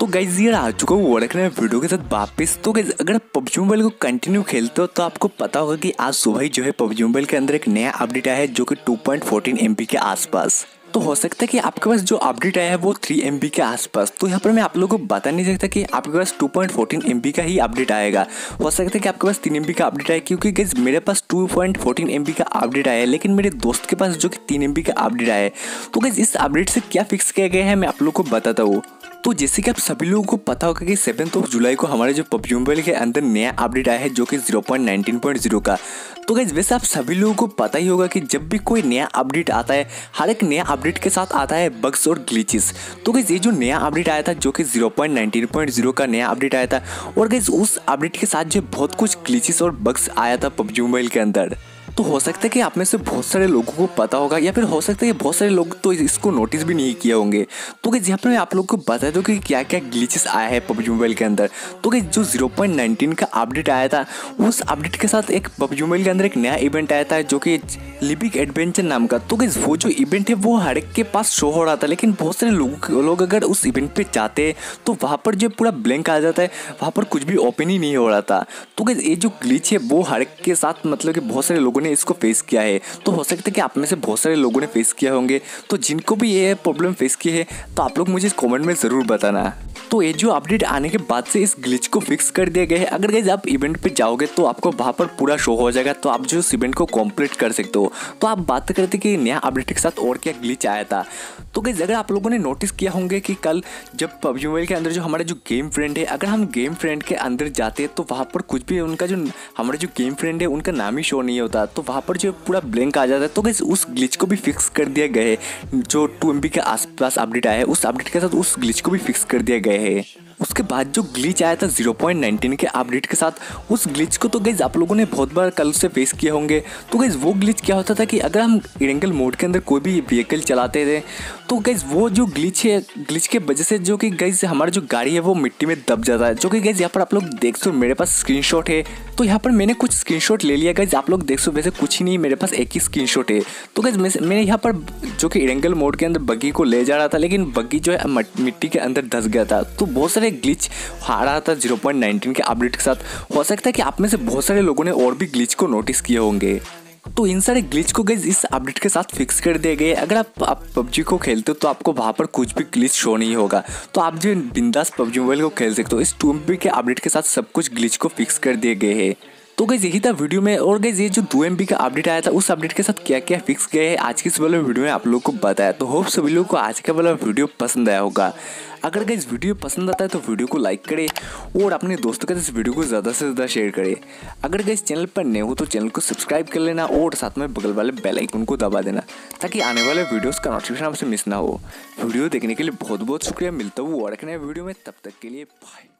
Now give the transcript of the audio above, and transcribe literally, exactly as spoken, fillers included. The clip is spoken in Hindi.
तो गाइस यार आ चुका हूँ वर्क नया वीडियो के साथ वापस। तो गाइस अगर आप पबजी मोबाइल को कंटिन्यू खेलते हो तो आपको पता होगा कि आज सुबह ही जो है पबजी मोबाइल के अंदर एक नया अपडेट आया है जो कि two point fourteen M B के आसपास। तो हो सकता है कि आपके पास जो अपडेट आया है वो थ्री एम बी के आसपास। तो यहाँ पर मैं आप लोगों को बता नहीं सकता कि आपके पास two point fourteen M B का ही अपडेट आएगा। हो सकता है कि आपके पास तीन एम बी का अपडेट आए, क्योंकि गाइस मेरे पास two point fourteen M B का अपडेट आया है, लेकिन मेरे दोस्त के पास जो कि तीन एम बी का अपडेट आया है। तो गाइस इस अपडेट से क्या फिक्स किया गया है मैं आप लोगों को बताता हूँ। तो जैसे कि आप सभी लोगों को पता होगा कि सेवन्थ ऑफ जुलाई को हमारे जो पबजी मोबाइल के अंदर नया अपडेट आया है जो कि zero point nineteen point zero का। तो गाइस वैसे आप सभी लोगों को पता ही होगा कि जब भी कोई नया अपडेट आता है, हर एक नया अपडेट के साथ आता है बग्स और ग्लिचेस। तो गाइस ये जो नया अपडेट आया था जो कि zero point nineteen point zero का नया अपडेट आया था, और गाइस उस अपडेट के साथ जो बहुत कुछ ग्लिचेस और बग्स आया था पबजी मोबाइल के अंदर। तो हो सकता है कि आप में से बहुत सारे लोगों को पता होगा, या फिर हो सकता है कि बहुत सारे लोग तो इसको नोटिस भी नहीं किए होंगे। तो गाइस यहाँ पर मैं आप लोगों को बता दूं कि क्या क्या ग्लिचेस आया है पबजी मोबाइल के अंदर। तो गाइस जो ज़ीरो पॉइंट नाइनटीन का अपडेट आया था, उस अपडेट के साथ एक पबजी मोबाइल के अंदर एक नया इवेंट आया था जो कि लिपिक एडवेंचर नाम का। तो गाइस वो जो इवेंट है वो हर एक के पास शो हो रहा था, लेकिन बहुत सारे लोग लोग अगर उस इवेंट पे जाते हैं तो वहाँ पर जो पूरा ब्लैंक आ जाता है, वहाँ पर कुछ भी ओपन ही नहीं हो रहा था। तो गाइस ये जो ग्लिच है वो हर एक के साथ मतलब कि बहुत सारे लोगों ने इसको फेस किया है। तो हो सकता है कि आप में से बहुत सारे लोगों ने फेस किया होंगे। तो जिनको भी ये प्रॉब्लम फेस की है तो आप लोग मुझे कमेंट में ज़रूर बताना। तो ये जो अपडेट आने के बाद से इस ग्लिच को फिक्स कर दिया गया है। अगर गाइस आप इवेंट पे जाओगे तो आपको वहाँ पर पूरा शो हो जाएगा, तो आप जो इस इवेंट को कंप्लीट कर सकते हो। तो आप बात करते कि नया अपडेट के साथ और क्या ग्लिच आया था। तो गाइस अगर आप लोगों ने नोटिस किया होंगे कि कल जब पबजी मोबाइल के अंदर जो हमारा जो गेम फ्रेंड है, अगर हम गेम फ्रेंड के अंदर जाते हैं तो वहाँ पर कुछ भी उनका जो हमारे जो गेम फ्रेंड है उनका नाम ही शो नहीं होता, तो वहाँ पर जो पूरा ब्लैंक आ जाता है। तो गाइस उस ग्लिच को भी फिक्स कर दिया गया है। जो टू एम बी के आसपास अपडेट आया है उस अपडेट के साथ उस ग्लिच को भी फिक्स कर दिया गया है। उसके बाद जो ग्लिच आया था ज़ीरो पॉइंट नाइनटीन के अपडेट के साथ, उस ग्लिच को तो गाइस आप लोगों ने बहुत बार कल से फेस किए होंगे। तो गाइस वो ग्लिच क्या होता था कि अगर हम इरेंगल मोड के अंदर कोई भी व्हीकल चलाते थे तो गाइस वो जो ग्लिच है, ग्लिच के वजह से जो कि गाइस हमारा जो गाड़ी है वो मिट्टी में दब जाता है। जो कि गाइस यहाँ पर आप लोग देख सो मेरे पास स्क्रीनशॉट है, तो यहाँ पर मैंने कुछ स्क्रीनशॉट ले लिया गाइस। आप लोग देख सो वैसे कुछ ही नहीं, मेरे पास एक ही स्क्रीनशॉट है। तो गाइस मैंने यहाँ पर जो कि इरेंगल मोड के अंदर बग्गी को ले जा रहा था, लेकिन बग्गी जो है मिट्टी के अंदर धंस गया था। तो बहुत सारे ग्लिच आ रहा था ज़ीरो पॉइंट नाइनटीन के अपडेट के साथ। हो सकता है कि आप में से बहुत सारे लोगों ने और भी ग्लिच को नोटिस किए होंगे। तो इन सारे ग्लिच को गाइस इस अपडेट के साथ फिक्स कर दिए गए। अगर आप, आप पबजी को खेलते हो तो आपको वहाँ पर कुछ भी ग्लिच शो नहीं होगा, तो आप जो बिंदास पबजी मोबाइल को खेल सकते हो। इस टू एम बी के अपडेट के साथ सब कुछ ग्लिच को फिक्स कर दिए गए हैं। तो गाइस यही था वीडियो में। और गाइस ये जो टू एम बी का अपडेट आया था उस अपडेट के साथ क्या क्या फिक्स गए हैं आज की इस वाले वीडियो में आप लोगों को बताया। तो होप सभी लोगों को आज का वाला वीडियो पसंद आया होगा। अगर गाइस वीडियो पसंद आता है तो वीडियो को लाइक करें और अपने दोस्तों के साथ इस वीडियो को ज़्यादा से ज़्यादा शेयर करें। अगर गाइस चैनल पर नए हो तो चैनल को सब्सक्राइब कर लेना और साथ में बगल वाले बेल आइकन को दबा देना, ताकि आने वाले वीडियोस का नोटिफिकेशन आपसे मिस ना हो। वीडियो देखने के लिए बहुत बहुत शुक्रिया। मिलता हूँ और एक नए वीडियो में, तब तक के लिए बाय।